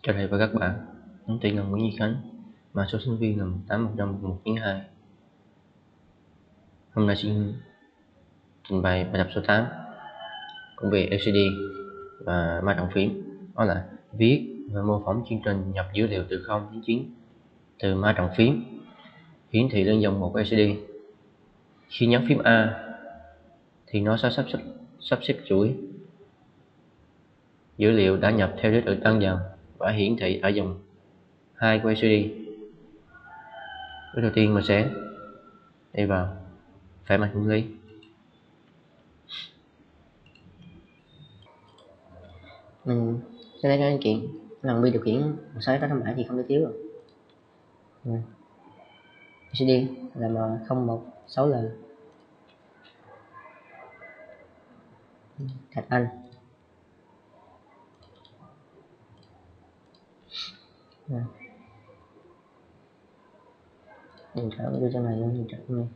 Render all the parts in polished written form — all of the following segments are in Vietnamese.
Chào thầy và các bạn, mình tên là Nguyễn Duy Khánh, mã số sinh viên là 1811192. Hôm nay xin trình bày bài tập số 8 cũng về LCD và ma trận phím, đó là viết và mô phỏng chương trình nhập dữ liệu từ 0 đến 9 từ ma trận phím hiển thị lên dòng một LCD. Khi nhấn phím A thì nó sẽ sắp xếp chuỗi dữ liệu đã nhập theo thứ tự tăng dần và hiển thị ở dòng 2 của LCD. Bước đầu tiên mình sẽ đi vào phép mạch nguyên lý. Mình sẽ lấy cái kiện lần vi điều khiển 16887 thì không thể thiếu rồi. LCD là M016L Thạch Anh. Điện trở đưa cho này luôn, điện trở này.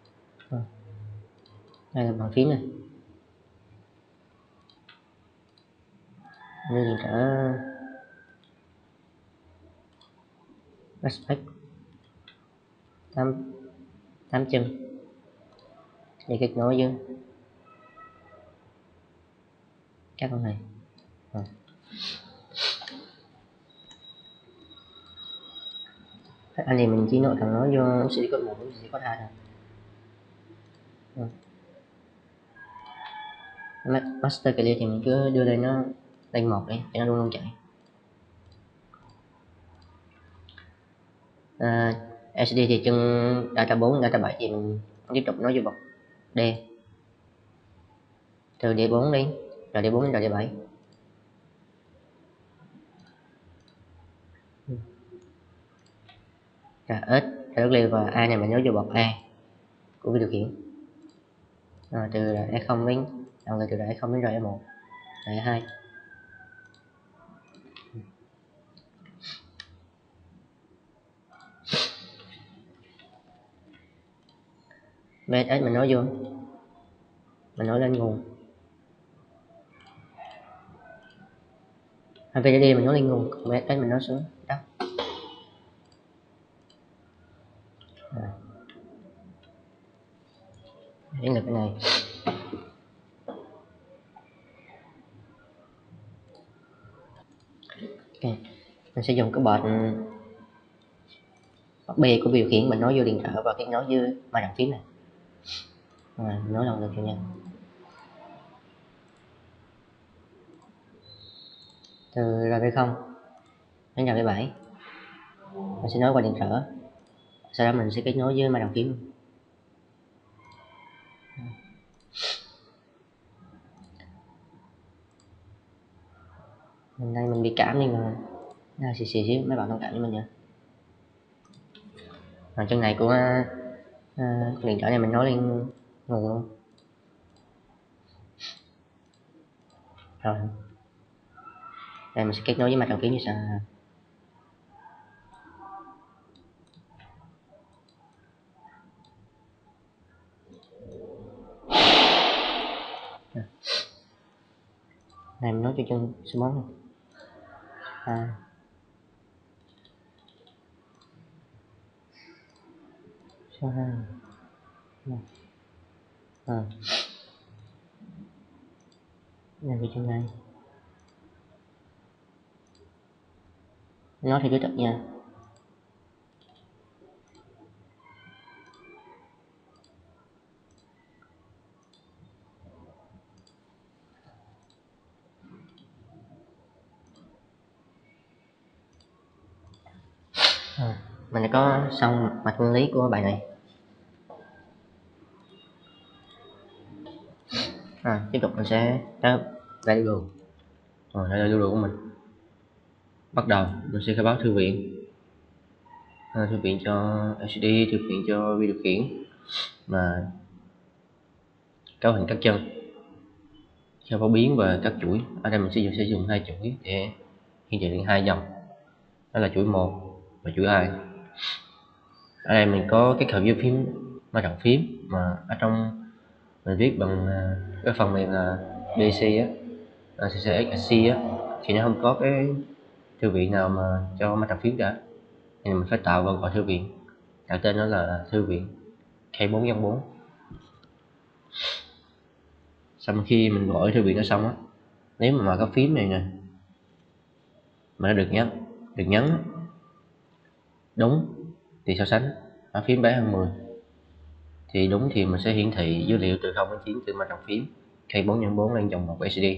Đây là bàn phím này. Đây điện trở respect 8 chân để kết nối với các con này. Anh thì mình chỉ nội thằng nó vô sẽ có 1 sẽ có 2 thôi. Master clear thì mình cứ đưa lên nó lên 1 đi để nó luôn luôn chạy. LCD thì chân data 4, data 7 thì mình tiếp tục nói vô bậc D từ D4 đi, rồi D4 đến D7. Rồi S, W và A này mình nhớ vô bậc A của cái điều khiển. Rồi từ E0 đến từ E0 đến E1, E2. BSS mình nói vô, mình nói lên nguồn. VDD mình nói lên nguồn, BSS mình nói xuống đất. Đây là cái này. Okay. Mình sẽ dùng cái bật B của điều khiển mình nói vô điện trở và kết nối với ma trận phím này. Nói lần lượt cho nha. Từ RB0 đến RB7 mình sẽ nói qua điện trở, sau đó mình sẽ kết nối với ma trận phím. Đây mình bị cảm nên là xíu mấy bạn thông cảm với mình nha. Còn chân này của điện trở này mình nói lên nguồn luôn. Rồi đây mình sẽ kết nối với ma trận phím như sau. Này mình nói cho chân số 4 này. Số 2 này cái chân này nói thì cứ tập nha. Mình đã có xong mạch nguyên lý của bài này. Tiếp tục mình sẽ tới đây đồ. Đây là đồ của mình. Bắt đầu mình sẽ khai báo thư viện. Thư viện cho LCD, thư viện cho vi điều khiển mà cấu hình các chân, cho phổ biến và các chuỗi. Ở đây mình sẽ dùng 2 chuỗi để hiển thị lên 2 dòng, đó là chuỗi 1 và chuỗi 2. Ở đây mình có kết hợp với phím ma trận phím mà ở trong mình viết bằng cái phần mềm là DC á, CCXSC á, thì nó không có cái thư viện nào mà cho máy tập phím cả, nên mình phải tạo và gọi thư viện, đặt tên nó là thư viện K4.4. Sau khi mình gọi thư viện nó xong á, nếu mà cái phím này nè mà nó được nhấn đúng thì so sánh ở phím bé hơn 10 thì đúng, thì mình sẽ hiển thị dữ liệu từ 0 đến 9 từ mã trồng phím K4x4 lên dòng một LCD.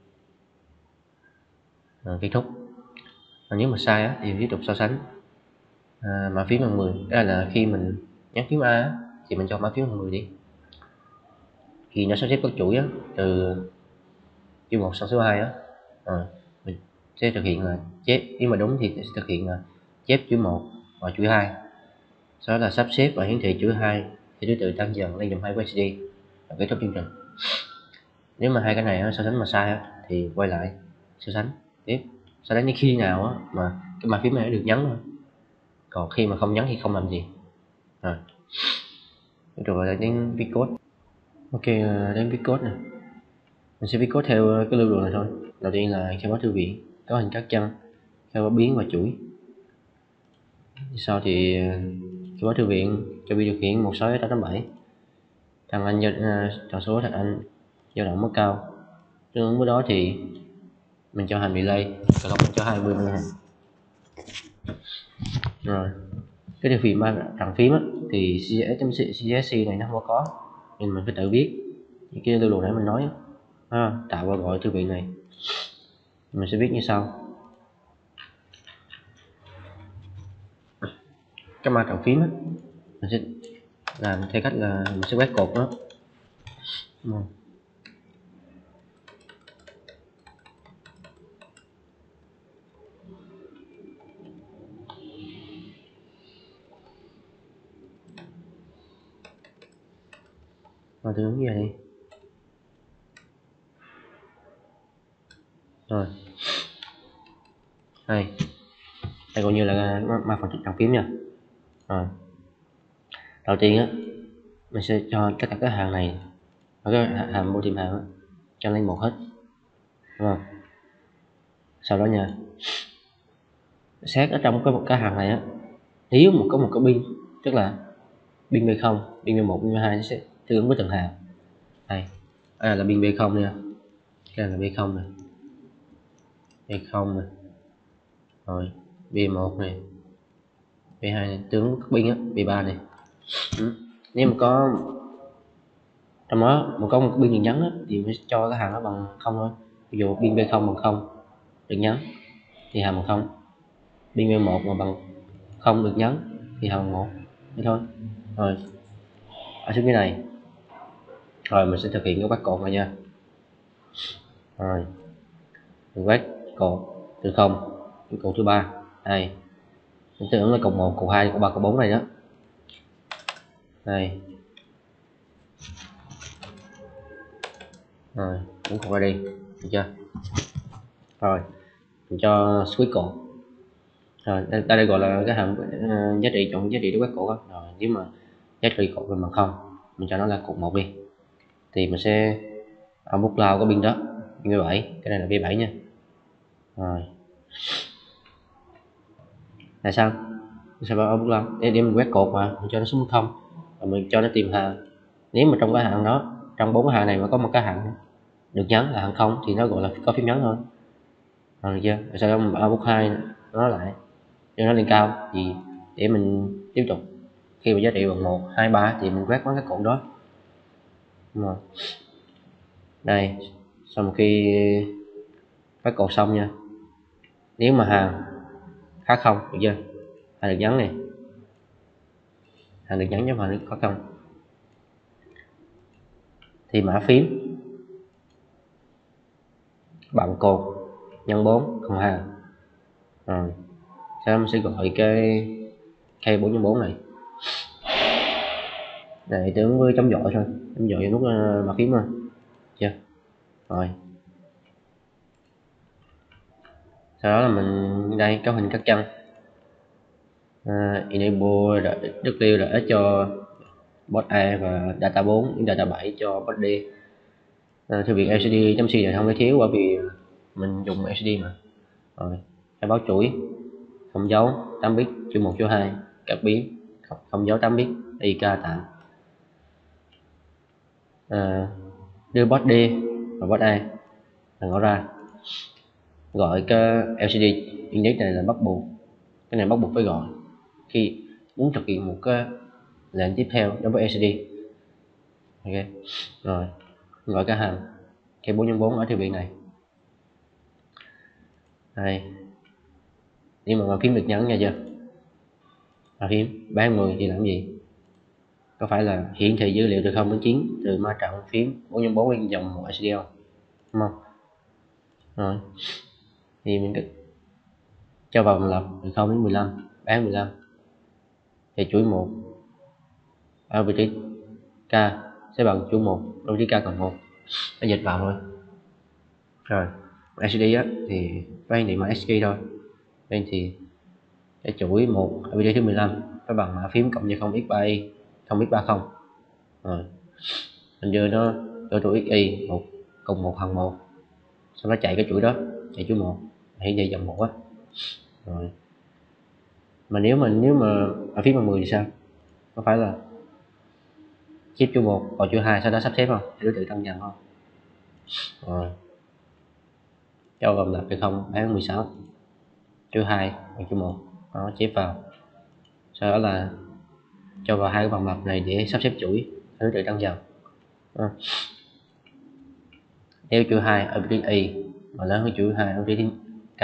Kết thúc. Nếu mà sai á, thì tiếp tục so sánh mã phím bằng 10. Đó là khi mình nhấn phím A á, thì mình cho mã phím bằng 10 đi. Khi nó sắp xếp các chuỗi á, từ chuỗi 1 sang số 2 á, mình sẽ thực hiện là chép. Nếu mà đúng thì sẽ thực hiện là chép chuỗi 1 và chuỗi 2, sau đó là sắp xếp và hiển thị chuỗi 2 theo thứ tự tăng dần lên dòng 2 của LCD và kết thúc chương trình. Nếu mà hai cái này so sánh mà sai á, thì quay lại so sánh tiếp, so sánh đến khi nào á mà cái mã phím này được nhấn thôi, còn khi mà không nhấn thì không làm gì. Rồi lại đến viết code. Ok, đến viết code nè, mình sẽ viết code theo cái lưu đồ này thôi. Đầu tiên là khai báo thư viện, có hình các chân, khai báo biến và chuỗi. Sau thì khai báo thư viện cho vi điều khiển 16887, thằng anh chọn số thằng anh dao động mức cao. Tương ứng với đó thì mình cho hàm delay, còn mình cho 20 mAh. Rồi cái điều khiển thằng phím á, thì CSC này nó không có, nên mình phải tự viết những cái lưu đồ nãy mình nói tạo và gọi thư viện này. Mình sẽ viết như sau. Cái ma trận phím á, mình sẽ làm theo cách là mình sẽ quét cột nó. Rồi tương ứng như vậy đi. Rồi đây coi như là ma phần trận phím nha. Rồi đầu tiên á, mình sẽ cho tất cả các hàng này và cái hàm vô tìm hàm cho lên một hết, đúng không? Sau đó nha, xét ở trong cái hàng này á, nếu mà có một cái pin, tức là pin B0, pin B1, pin B2 sẽ tương ứng với từng hàm. Đây là pin B0 nha, đây là B0 này, B0 này, rồi B1 này, B2 này, tương ứng với các pin á, B3 này. Nếu mà có trong đó mà có một pin được nhấn á, thì mới cho cái hàm nó bằng 0 thôi. Ví dụ pin B0 bằng 0 được nhấn thì hàm bằng 0, pin B1 mà bằng 0 được nhấn thì hàm bằng 1, thế thôi. Rồi ở xuống cái này, rồi mình sẽ thực hiện cái quét cột này nha. Rồi mình quét cột từ 0 đến cột thứ 3, đây mình tương ứng là cột 1, cột 2, cột 3, cột 4 này đó. Đây rồi cũng cột ra đi, được chưa? Rồi mình cho switch cột. Rồi đây gọi là cái hàm giá trị, chọn giá trị để quét cột đó. Rồi nếu mà giá trị cột mình bằng 0, mình cho nó là cột 1 đi, thì mình sẽ output cloud cái pin đó, pin B7, cái này là B7 nha. Rồi là sao? Sao bảo output cloud để mình quét cột mà mình cho nó xuống 0, và mình cho nó tìm hàm. Nếu mà trong cái hạng đó, trong 4 cái hạng này mà có một cái hạng được nhấn là hạng 0 thì nó gọi là có phím nhấn thôi. Rồi được chưa? Rồi sau đó mình output 2 nó lại cho nó lên cao thì để mình tiếp tục. Khi mà giá trị bằng 1, 2, 3 thì mình quét mấy cái cột đó. Đúng rồi. Đây, sau khi quét cột xong nha, nếu mà hàng khác 0, được chưa? Hàng được nhấn này, hàng được nhấn với hàng có 0 thì mã phím bằng cột nhân 4 cộng hàng. Rồi sau đó mình sẽ gọi cái K4.4 này để tương ứng với chấm dội thôi, chấm dội nút mã phím thôi, chưa? Rồi sau đó là mình đây có hình các chân, enable WRX cho port A và data 4 data 7 cho port D. Thư viện LCD.C này không thể thiếu bởi vì mình dùng LCD mà. Rồi khai báo chuỗi không dấu 8 bit chuỗi 1 chuỗi 2 các biến không dấu 8 bit IK tạm. Đưa bot D và bot A là ngõ ra, gọi cái LCD index này là bắt buộc, cái này bắt buộc phải gọi khi muốn thực hiện một cái lệnh tiếp theo đối với LCD. Ok rồi, gọi cái hàm cái 4x4 ở thư viện này. Đây, nhưng mà bàn phím được nhấn nha chưa, bàn phím bán 10 thì làm gì, có phải là hiển thị dữ liệu từ 0 đến 9 từ ma trận phím 4x4 lên dòng một LCD không, đúng không? Rồi thì mình cho vào vòng lặp từ 0 đến 15, bán 15 thì chuỗi 1 ở vị trí K sẽ bằng chuỗi 1 ở vị trí K cộng 1, nó dịch vào thôi. Rồi LCD á thì phải hiển thị mã ASCII thôi, nên thì cái chuỗi 1 ở vị trí thứ 15 phải bằng mã phím cộng với 0x3y 0x30. Rồi mình đưa nó cho chuỗi xy 1 cùng 1 hằng 1, sau đó chạy cái chuỗi đó, chạy chuỗi 1 hiển thị dòng 1 á. Rồi mà nếu mà ở phía bằng 10 thì sao, có phải là chip chuỗi 1 vào chuỗi 2 sau đó sắp xếp không, đối tượng tăng dần không? Rồi cho gồm là cái 0 bán 16 chuỗi 2 bằng chuỗi 1 đó, chép vào, sau đó là cho vào hai cái vòng lặp này để sắp xếp chuỗi đối tượng tăng dần. Nếu chuỗi 2 ở vị trí y mà lớn hơn chuỗi 2 ở vị trí K,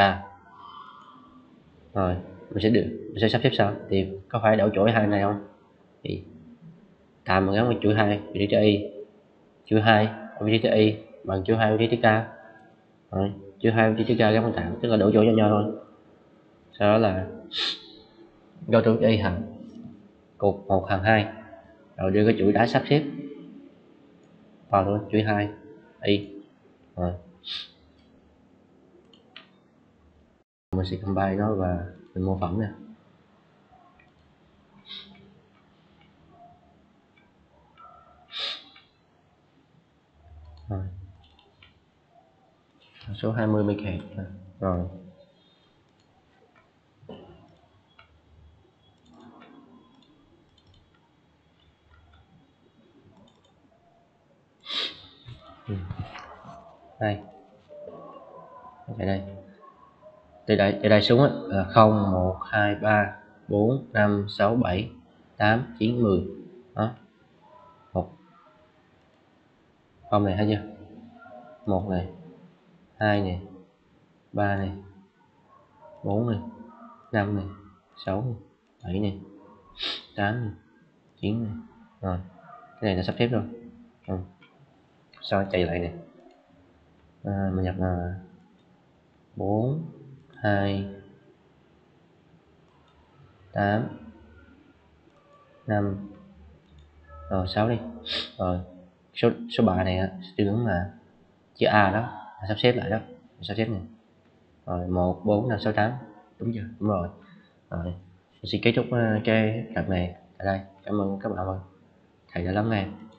rồi mình sẽ sắp xếp sao, thì có phải đổi chuỗi 2 này không, thì tạm mình gắn với chuỗi 2 vị trí y, chuỗi 2 ở vị trí y bằng chuỗi 2 vị trí K, rồi chuỗi 2 vị trí K gắn với tạm, tức là đổi chỗ cho nhau thôi. Sau đó là go to y hằng cột 1 hằng 2, rồi đưa cái chuỗi đá sắp xếp vào luôn chuỗi 2 y. Rồi mình sẽ combine nó và mình mô phỏng nè. Rồi số 20 MHz rồi đây ở đây từ đây xuống là 0 1 2 3 4 5 6 7 8 9 10 đó, một không này thấy chưa, 1 này, 2 này, 3 này, 4 này, 5 này, 6 này, 7 này, 8 này, 9 này. Rồi cái này là sắp xếp rồi. Sau chạy lại này, mình nhập là 4 2 8 5 rồi 6 đi. Rồi số 3 này tương ứng là chữ A đó, sắp xếp lại đó, sắp xếp này. Rồi 1 4 5 6 8, đúng chưa? Đúng rồi. Rồi mình sẽ kết thúc cái tập này tại đây. Cảm ơn các bạn ơi, thầy đã lắng nghe.